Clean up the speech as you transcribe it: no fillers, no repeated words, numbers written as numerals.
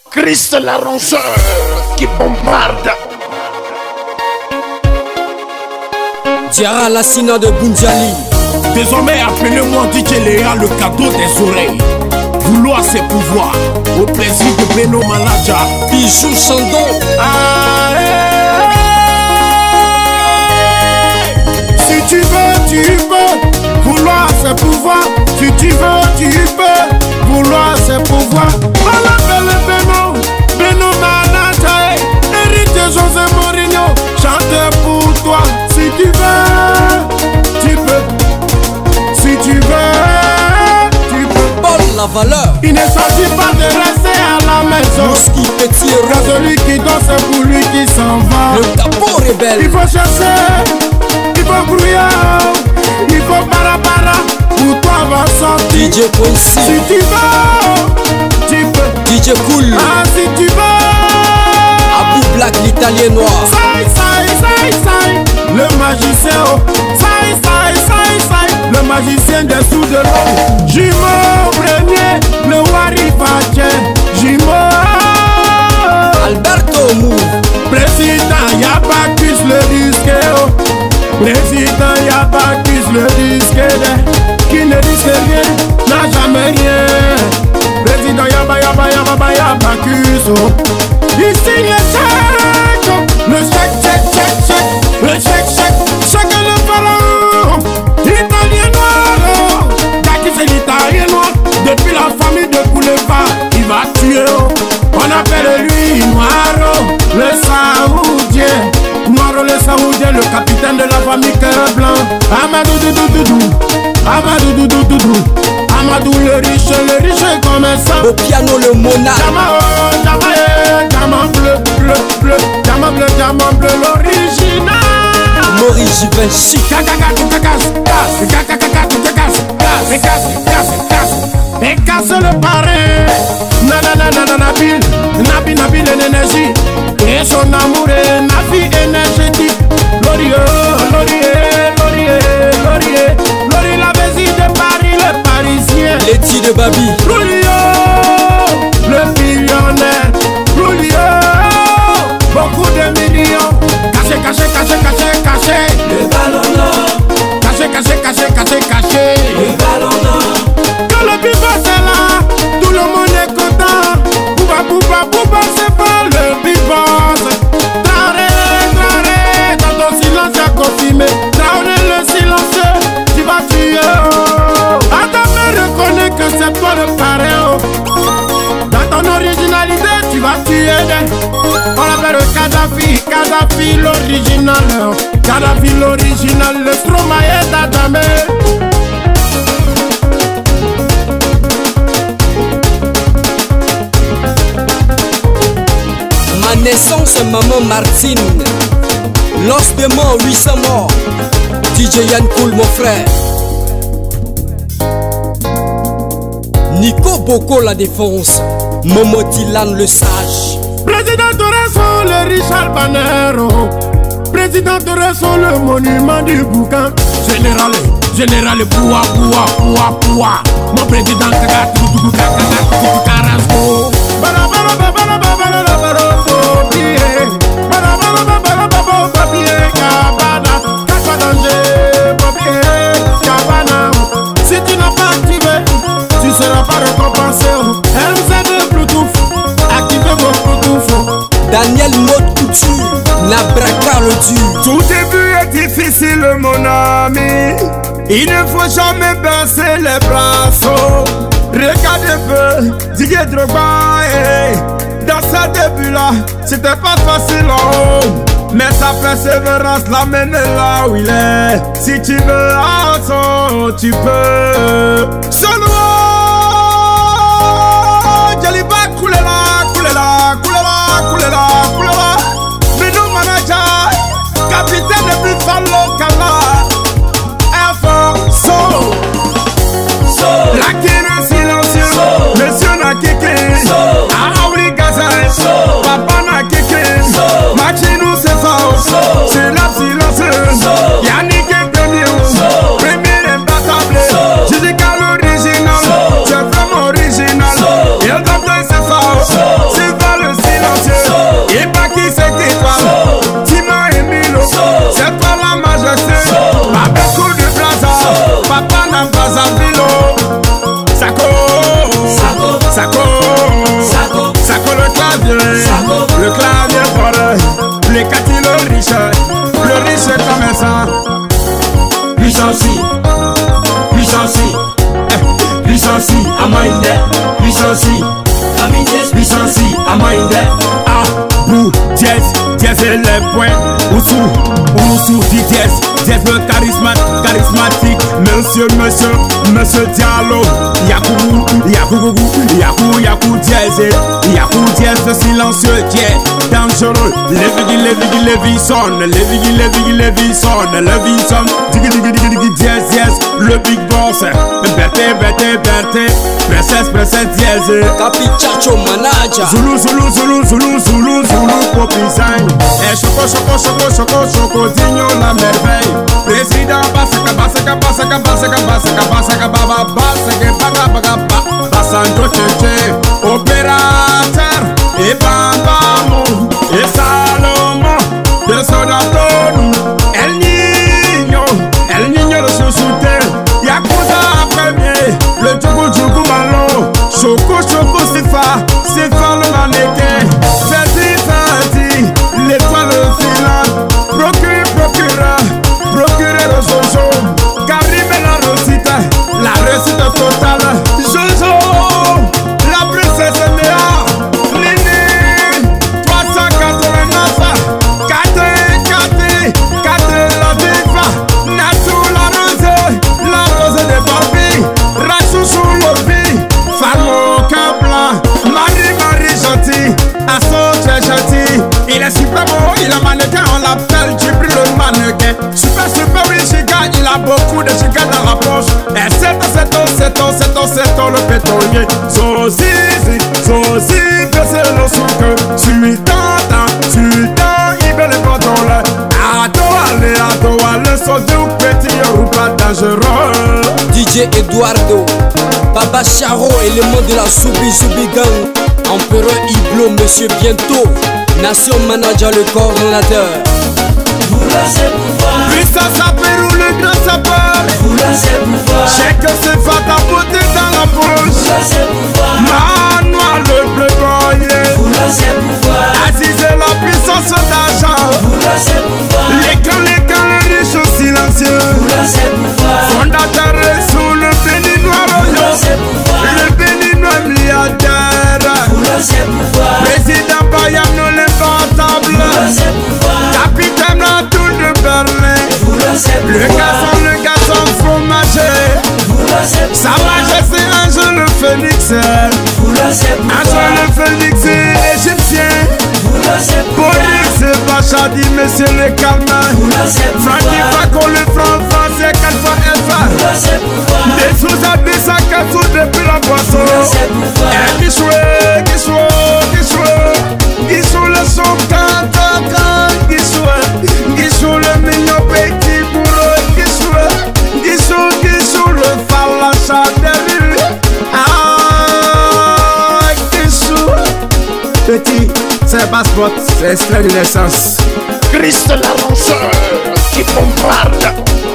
Christ la rongeur qui bombarde. Diara Lassina de Bundiali. Désormais appelez-moi DJ Léa, le cadeau des oreilles. Vouloir ses pouvoirs, au plaisir de Beno Malaja. Bijou Chandon. Si tu veux, tu peux. Vouloir ses pouvoirs. Si tu veux, tu peux. Vouloir ses pouvoirs. On l'appelle Beno Malaja. Héritier José Mourinho. Chante pour toi. Si tu veux, tu peux. Si tu veux, tu peux. Paul la valeur. Il ne s'agit pas de rester à la maison. Louski Petit Car celui qui danse, c'est pour lui qui s'en va. Le capot rebelle. Il faut chercher, il faut brouillard, il faut para. Pour toi va sortir. DJ Quincy. Si tu veux, tu peux. DJ Cool. Ah, si tu veux. Abou Black l'italien noir. Sai. Le magicien, oh. Sai. Le magicien des sous de l'eau. Jumeau premier, le Wari Fache. Jumeau. Alberto Mou. Président Yabakis le disque, oh. Président Yabakis le disque, qui ne disque rien, n'a jamais rien. Président Yabakis, oh. Il signe le chèque le ballon. Italien noir, Daki c'est l'italien noir. Depuis la famille de Boulevard, il va tuer, oh. On appelle lui Noiro, le Saoudien. Noiro le Saoudien, le capitaine de la famille Cœur Blanc. Amadou le riche commerçant. Au piano le monarque. Diamant bleu, l'original. Maurice Givenchy. Et casse le parrain. Nabil l'énergie. Et son amour est Nabi énergétique. Laurier, la visite de Paris, le Parisien. Letty de Babi. Le millionnaire. Beaucoup de millions. Caché. Le ballon d'or. Caché. Le ballon d'or. Quand le biba c'est là, tout le monde est content. Pouba, c'est pas le biba. Traoré, dans ton silence à confirmer. Traoré le silencieux, tu vas tuer. Adam me reconnaît que c'est toi le parrain. Dans ton originalité, tu vas tuer. On l'appelle Kadhafi l'original. Kadhafi l'original, le Stromae d'Adamé. Ma naissance, maman Martine. L'os de mort, 800 morts. DJ Yann Cool, mon frère. Nico Boko, la défense. Momo Dylan, le sage. Président Toresso, le Richard Banero. Président Toresso, le monument du boucan. Général, Boua. Mon président Carrasco. Si tu n'as pas activé, tu seras pas récompensé. MZ Bluetooth, activez vos Bluetooth. Daniel Mode Couture, Nabraka le dur. Tout début est difficile mon ami. Il ne faut jamais baisser les bras. Regarde un peu, Didier Drogba. Dans ce début là, c'était pas facile en haut. Mais sa persévérance l'amène là où il est. Si tu veux attendre, tu peux. Solo Jaliba couler là. Beno Manager, capitaine de Buffalo Kala. Solo la kine silencieux. Monsieur na kike. Aouri Gaza. Papa na kike. Machinou c'est faux. C'est la silencieux. Yannick est premier imbattable. Jessica l'origine. ville. Sako, Sako, Sako le clavier fort. Les Cathy le riche commerçant. Puissance, Amande, puissance, Amande. Ah, bou, dièse et les points. Oussou, dit dièse le charismatique. Monsieur Diallo. Yakou dièse le silencieux dièse. Dangereux, Levison, digi dièse, le big boss. Berté, princesse dièse. Capichacho manager. Zulu, Popizan. Et Choco, Digno la merveille. Président Bassando Tché, opérateur. Et Bambamo, et Salomon, de Sodatonu. El Niño le sous-souter. Yakuza premier, le Tchougou Malo. Choco Sifa le mannequin. Fati, l'étoile filante. Procureur Jojo. Karim et la recite totale. Jojo, la princesse Néa. Nini, 389. Kate, la viva. Natou, la rose de Barbie. Rachou sous l'obi. Famo Kabla. Marie gentil. Asso très gentil. Il est super beau, il a mannequin, on l'appelle Djibril le mannequin. Super riche, il a beaucoup de giga dans la poche. Et c'est le pétrolier. Sosi, que c'est le souk. Sultan, il veut le contrôle. Ado, son doux petit ou pas dangereux. DJ Eduardo, Baba Charo, élément de la Soubi Gang. Empereur Iblo, Monsieur Bientôt. Nation Manager, le coordonnateur. Puissance Pérou, le grand sapeur. Chacun se va tapoter dans la poche. Manoir le playboy. Aziz et la puissance d'argent. Les riches silencieux. Fondateur sous le béninois royal. Le béninois milliardaire. Président Bayam non l'inventable. Capitaine la tour de Berlin. Le garçon fromager. Sa majesté Ange le Phénix. Ange le Phénix égyptien. Boris Bachadi, monsieur le Carmin. Francky Paco le franc français 4 fois Alpha. Des sous-à des sacs à tout depuis la boisson. Et Guichou le son cantacan. Guichou le mignon petit bourreau. Guichou le falacha de lui. Ah, Guichou. Petit, c'est passe-porte, c'est extrait de l'essence. Christ l'arrangeur qui bombarde.